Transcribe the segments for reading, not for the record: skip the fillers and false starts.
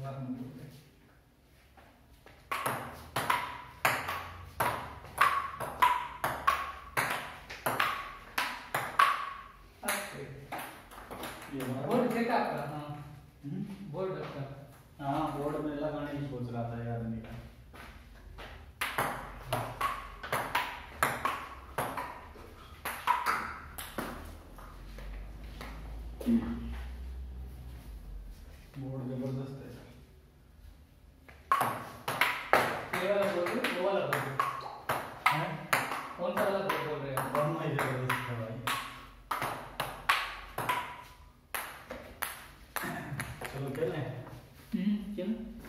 Board से क्या आपका? हाँ बोर्ड आपका। हाँ बोर्ड में लगाने की सोच रहा था यार नहीं का। बोर्ड जबरदस्त है सर। ये वाला बोल रहे वो वाला बोल रहे हैं? कौन सा वाला बोल रहे हैं? दोनों ही जबरदस्त है भाई। चलो खेलें। चल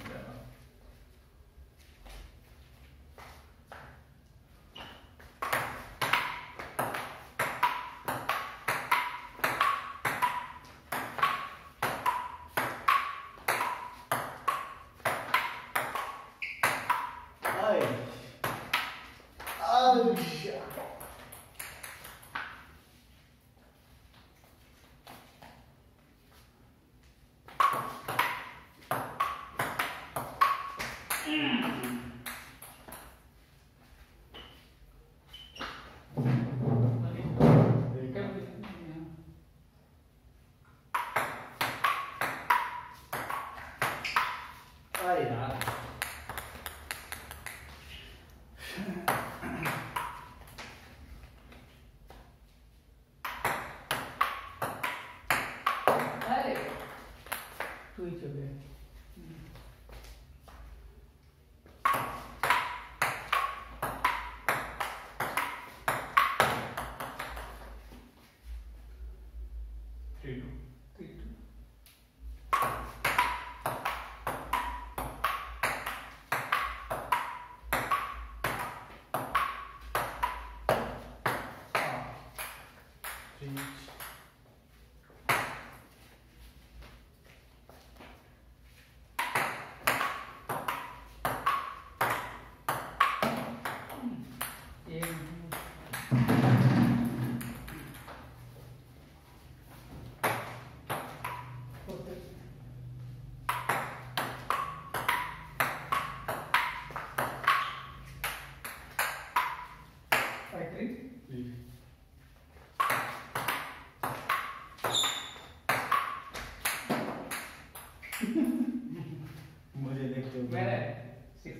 मुझे देखते हो मेरा 6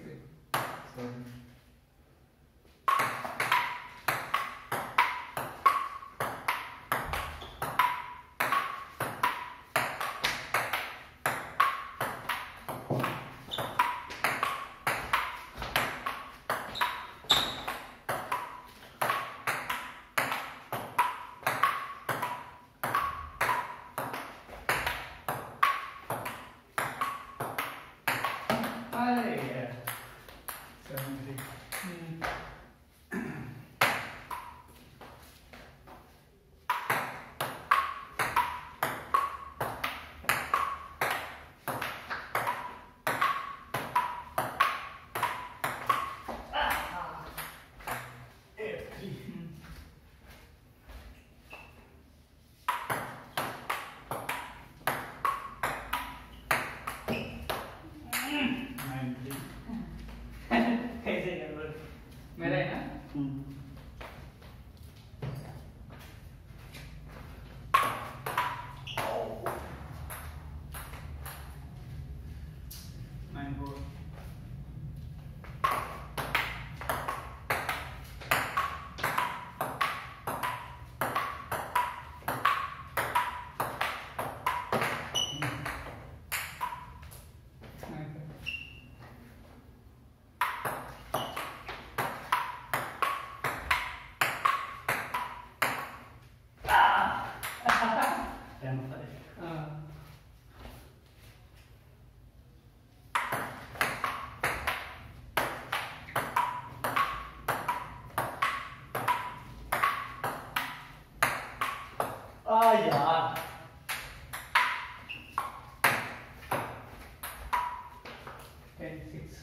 मेरा है ना? यार 10-6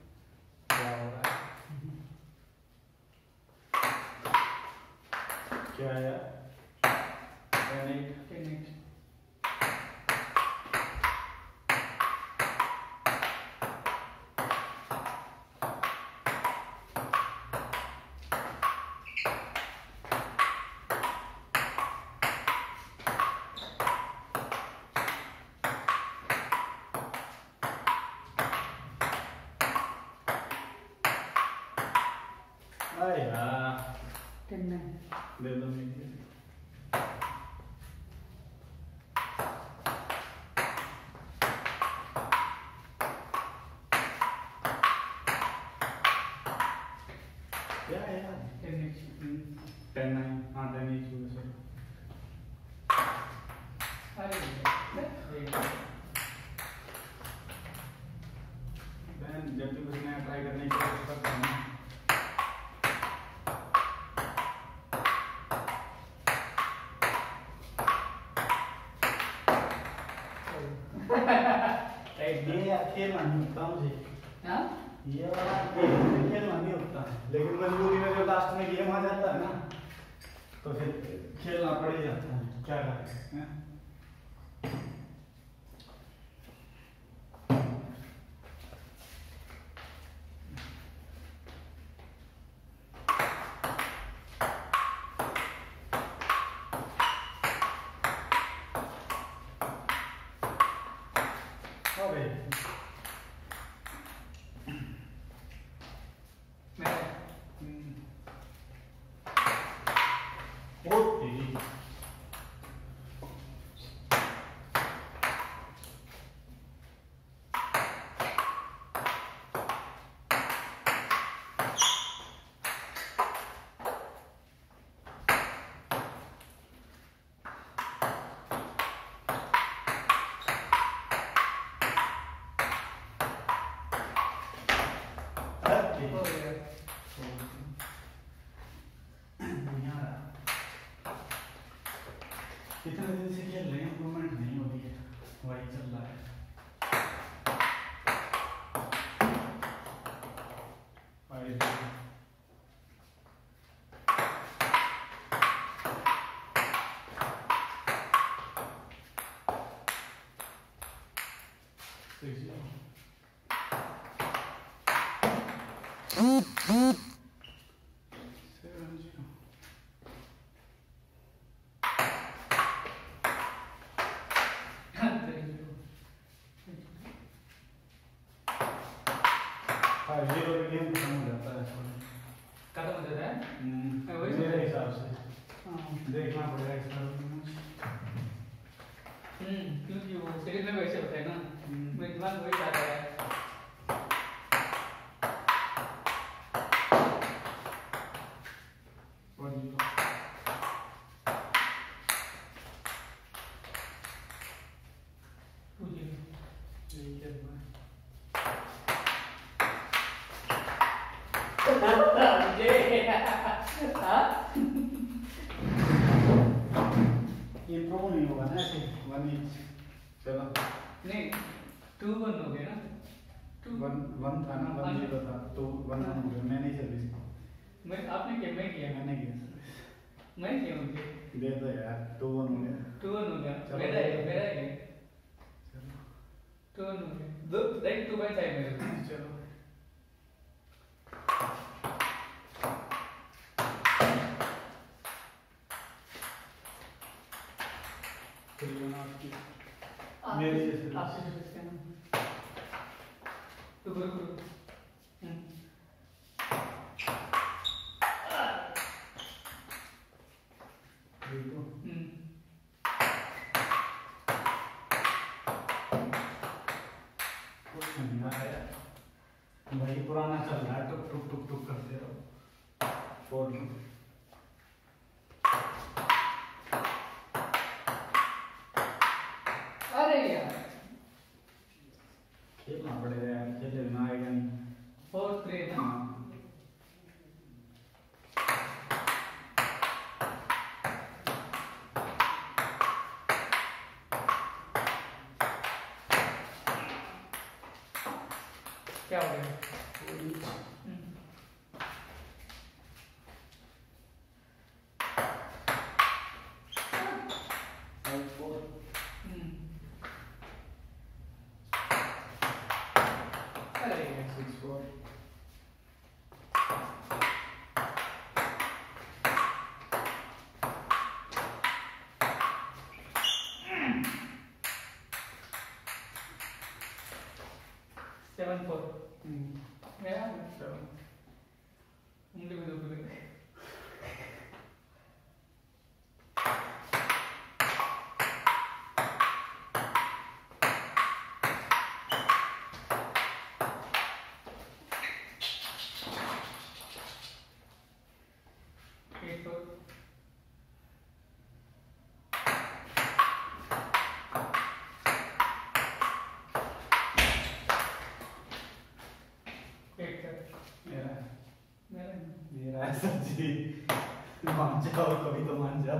क्या हो रहा है? क्या है यार? 10-8 10-8 यार 10-9 दे दो मुझे। क्या है यार? 10-9 हाँ 10-8 हुआ सर। अरे बहन जब भी कुछ नया ट्राई करने की कोशिश करता हूँ ना, ये यार खेलना नहीं होता मुझे। हाँ ये वाला खेलना नहीं होता, लेकिन मजबूरी में जो लास्ट में गेम आ जाता है ना, तो फिर खेलना पड़ ही जाता है, क्या करें हैं? अरे होती हो गया। कितने दिन से खेल रहे हैं, इम्प्रूवमेंट नहीं होती है, वही चल रहा है। जीरो पे गेम खत्म हो जाता है, खत्म हो जाता है वही मेरे हिसाब से हाँ देखना पड़ेगा इसका। क्योंकि वो सीरीज में वैसे होता है ना, मेरे दिमाग में वही आता है। इम्प्रूव नहीं होगा ना ऐसे 1 चलो नहीं 2-1 हो गया ना, 1 था ना, 1-0 था तो 1 हो गया। मैंने सर्विस मैं आपने किया मैं किया मैंने किया मैं किया मुझे दे दो यार, 2-1 हो गया। 2-1 हो गया चलो। मेरा है मेरा है चलो 2-1 हो गया दो लाइक 2 बाय टाइम मेरे चलो मेरी आपसे सर्विस करना तो करो भाई पुराना चल रहा है, टुक टुक टुक टुक करते रहो। फोड़ अरे यार खेलना पड़ेगा यार, खेले बिना आएगा नहीं। 7-4 मेरा उंगली में दुख गई मेरा ऐसा जी मान जाओ कभी तो मान जाओ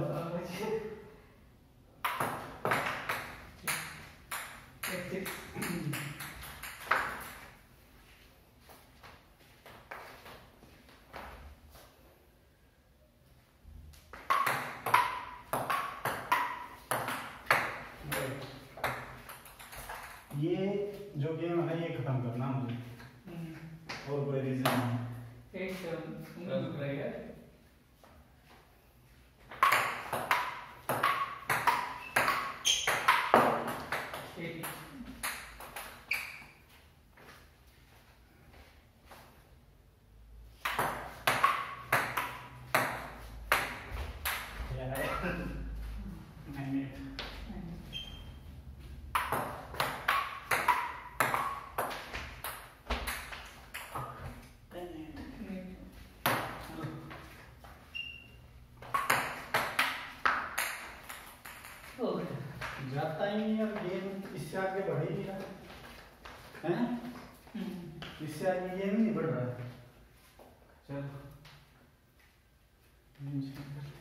ये जो गेम है ये खत्म करना मुझे और कोई रीजन नहीं एक उंगली दुख रही है जाता ही नहीं यार गेम इससे आगे बढ़ ही नहीं रहा है इससे आगे गेम नहीं बढ़ रहा है चलो